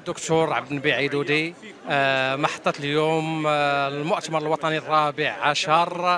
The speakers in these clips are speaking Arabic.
الدكتور عبد النبي عيدودي. محطة اليوم المؤتمر الوطني الرابع عشر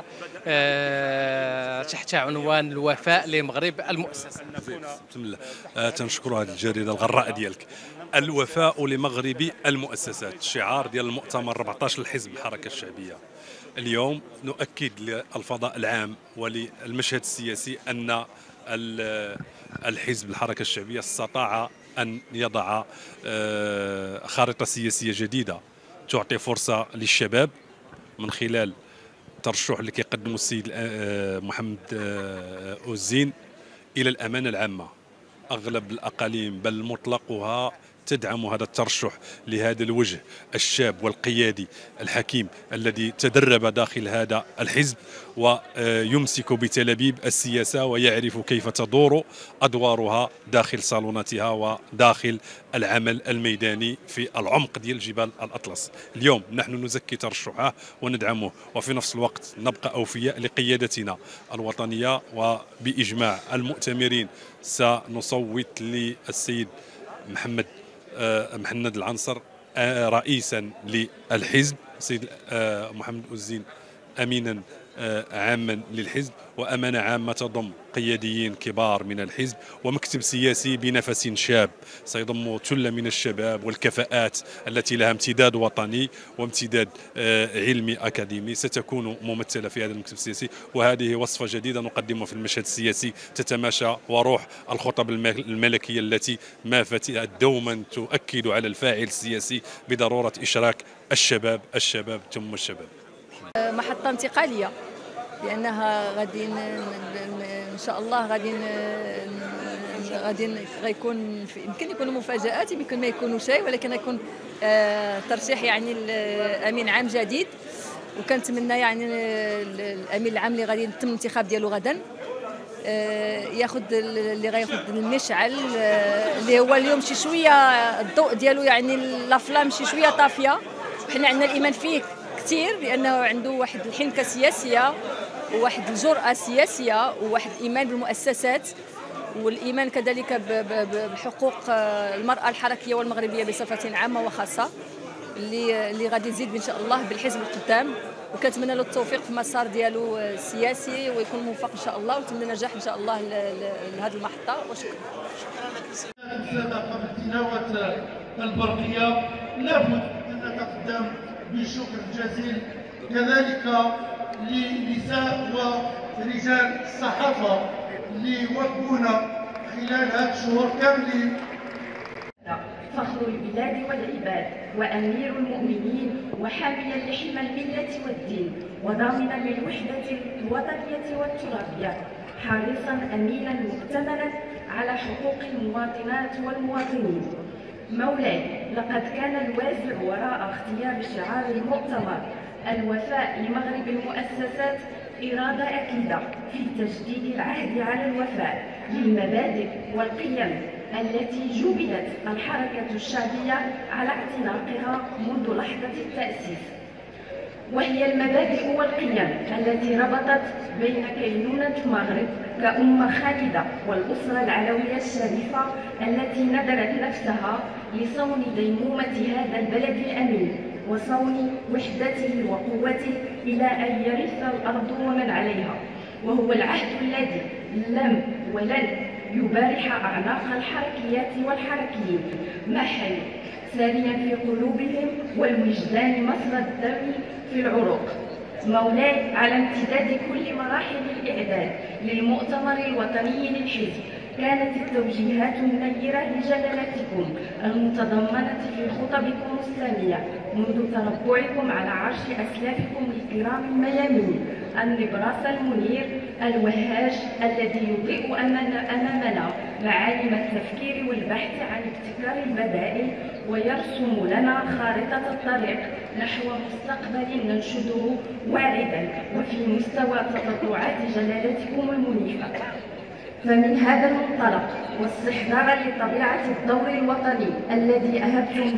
تحت عنوان الوفاء لمغرب المؤسسة. بسم الله. تنشكر هذه الجريدة الغراء ديالك. الوفاء لمغرب المؤسسات شعار ديال المؤتمر 14 الحزب الحركة الشعبية. اليوم نؤكد للفضاء العام وللمشهد السياسي أن الحزب الحركة الشعبية استطاع أن يضع خارطة سياسية جديدة تعطي فرصة للشباب من خلال ترشح اللي كيقدمه السيد محمد أوزين إلى الأمانة العامة. أغلب الأقاليم بل مطلقها تدعم هذا الترشح لهذا الوجه الشاب والقيادي الحكيم الذي تدرب داخل هذا الحزب ويمسك بتلابيب السياسة ويعرف كيف تدور أدوارها داخل صالوناتها وداخل العمل الميداني في العمق ديال جبال الأطلس. اليوم نحن نزكي ترشحه وندعمه وفي نفس الوقت نبقى أوفياء لقيادتنا الوطنية، وبإجماع المؤتمرين سنصوت للسيد محمد العنصر رئيسا للحزب، سيد محمد أوزين أمينا عاما للحزب، وأمانة عامة تضم قياديين كبار من الحزب ومكتب سياسي بنفس شاب سيضم ثلة من الشباب والكفاءات التي لها امتداد وطني وامتداد علمي أكاديمي ستكون ممثلة في هذا المكتب السياسي. وهذه وصفة جديدة نقدمها في المشهد السياسي تتماشى وروح الخطب الملكية التي ما فتئت دوما تؤكد على الفاعل السياسي بضرورة إشراك الشباب ثم الشباب. محطة انتقالية لأنها غادي إن شاء الله غادي غيكون يمكن يكونوا مفاجآت، يمكن ما يكونوا شيء، ولكن غيكون ترشيح يعني الأمين عام جديد، وكنتمنى يعني الأمين العام اللي غادي يتم الانتخاب ديالو غدا اللي غياخذ المشعل اللي هو اليوم شي شوية الضوء ديالو يعني لافلام شي شوية طافية، وحنا عندنا الإيمان فيه كثير لأنه عنده واحد الحنكة سياسية وواحد الجرأة سياسية وواحد الإيمان بالمؤسسات والإيمان كذلك بحقوق المرأة الحركية والمغربية بصفة عامة وخاصة اللي غادي يزيد إن شاء الله بالحزب القدام، وكنتمنى له التوفيق في المسار ديالو السياسي ويكون موفق إن شاء الله، ونتمنى نجاح إن شاء الله لهذه المحطة. وشكرا. قبل تلاوة البرقية لابد أن نتقدم بشكر جزيل كذلك لنساء ورجال الصحافة اللي وقفونا خلال هذه الشهور كاملين. فخر البلاد والعباد وأمير المؤمنين وحاميا لحمى الملة والدين وضامنا للوحدة الوطنية والترابية، حريصا أمينا مؤتمنا على حقوق المواطنات والمواطنين. مولاي، لقد كان الوازع وراء اختيار شعار المؤتمر الوفاء لمغرب المؤسسات إرادة أكيدة في تجديد العهد على الوفاء للمبادئ والقيم التي جبلت الحركة الشعبية على اعتناقها منذ لحظة التأسيس، وهي المبادئ والقيم التي ربطت بين كينونة المغرب كأمة خالدة والأسرة العلوية الشريفة التي نذرت نفسها لصون ديمومة هذا البلد الأمين وصون وحدته وقوته إلى أن يرث الأرض ومن عليها، وهو العهد الذي لم ولن يبارح أعناق الحركيات والحركيين محل ساريا في قلوبهم والوجدان مصدر الدم في العروق. مولاي، على امتداد كل مراحل الإعداد للمؤتمر الوطني للحزب كانت التوجيهات النيرة لجلالتكم المتضمنة في خطبكم السامية منذ تربعكم على عرش أسلافكم الكرام الميامين النبراس المنير الوهاج الذي يضيء أمامنا معالم التفكير والبحث عن ابتكار البدائل ويرسم لنا خارطة الطريق نحو مستقبل ننشده واردا وفي مستوى تطلعات جلالتكم المنيفة. فمن هذا المنطلق واستحضارا لطبيعة الدور الوطني الذي أهبتم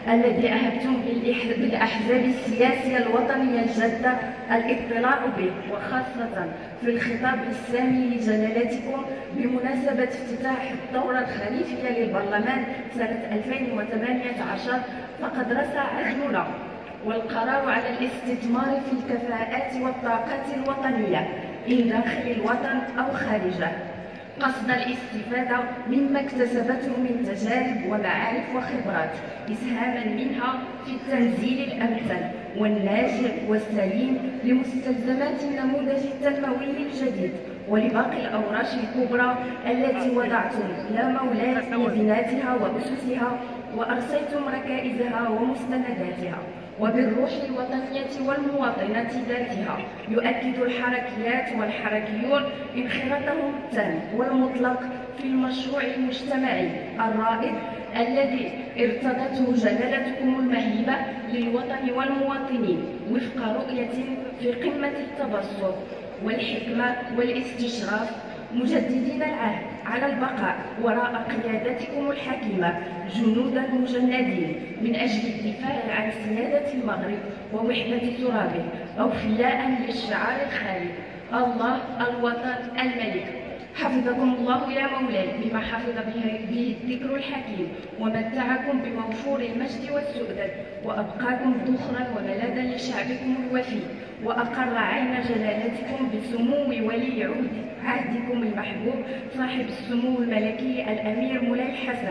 الذي أهبتم بالأحزاب السياسية الوطنية الجادة الاطلاع به، وخاصة في الخطاب السامي لجلالتكم بمناسبة افتتاح الدورة الخريفية للبرلمان سنة 2018، فقد رسى عزمنا والقرار على الاستثمار في الكفاءات والطاقات الوطنية إن داخل الوطن أو خارجه، قصد الاستفادة مما اكتسبته من تجارب ومعارف وخبرات، إسهاما منها في التنزيل الأمثل والناجع والسليم لمستلزمات النموذج التنموي الجديد ولباقي الأوراش الكبرى التي وضعتم لا مولات لبناتها وأسسها وأرسيتم ركائزها ومستنداتها، وبالروح الوطنية والمواطنة ذاتها يؤكد الحركيات والحركيون انخراطهم التام والمطلق في المشروع المجتمعي الرائد الذي ارتضته جلالتكم المهيبة للوطن والمواطنين وفق رؤية في قمة التبسط والحكمة والاستشراف، مجددين العهد على البقاء وراء قيادتكم الحكيمة جنودا مجندين من أجل الدفاع عن سيادة المغرب ووحدة ترابه، أوفياء للشعار الخالد الله الوطن الملك. حفظكم الله يا مولاي بما حفظ به الذكر الحكيم، ومتعكم بموفور المجد والسؤدد، وأبقاكم ذخرا وملاذا لشعبكم الوفي، وأقر عين جلالتكم بسمو ولي عهدكم المحبوب صاحب السمو الملكي الأمير مولاي الحسن،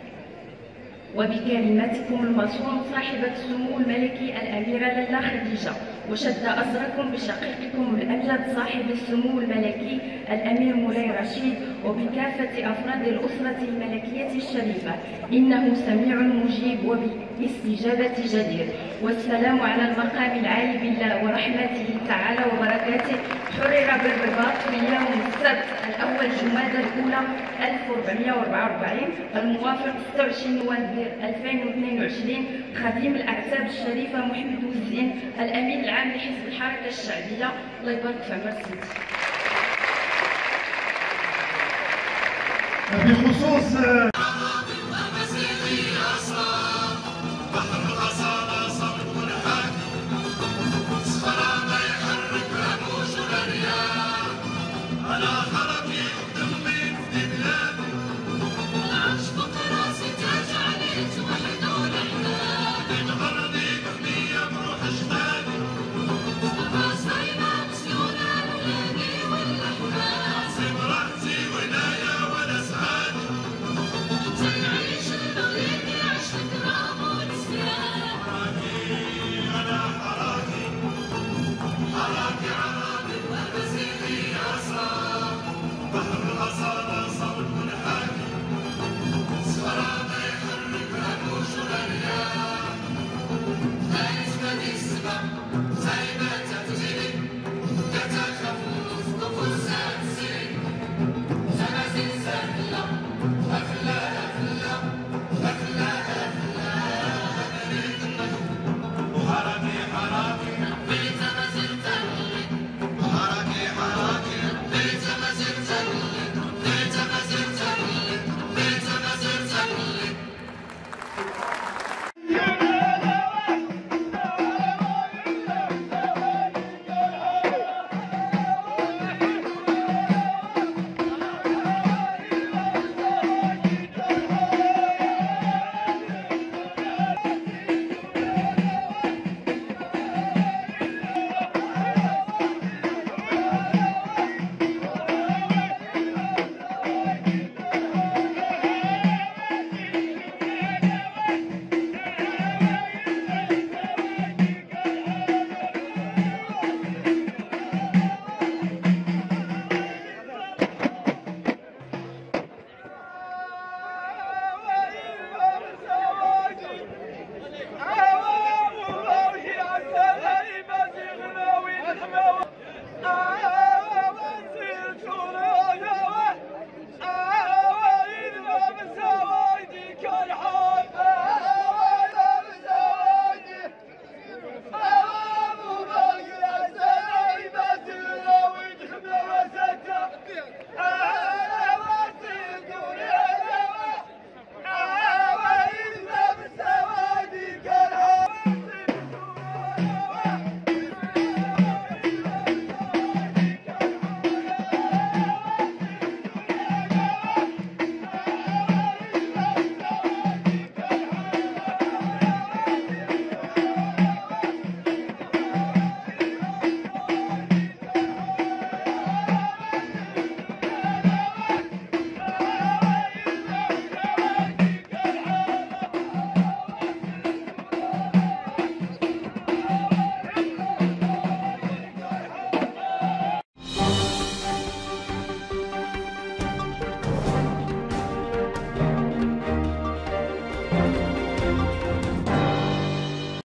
وبكلمتكم المصون صاحبة السمو الملكي الأميرة لالا خديجة، وشد أزركم بشقيقكم الأمجد صاحب السمو الملكي الأمير مولاي رشيد، وبكافة أفراد الأسرة الملكية الشريفة، إنه سميع مجيب وبالاستجابة جدير. والسلام على المقام العالي بالله ورحمته تعالى وبركاته. حرر بالرباط في يوم السبت الأول جمادى الأولى 1444 الموافق 26 نوفمبر 2022 خديم الأعتاب الشريفة محمد وزين الأمين العام لحزب الحركة الشعبية. الله يبارك في عمر سيدي. بخصوص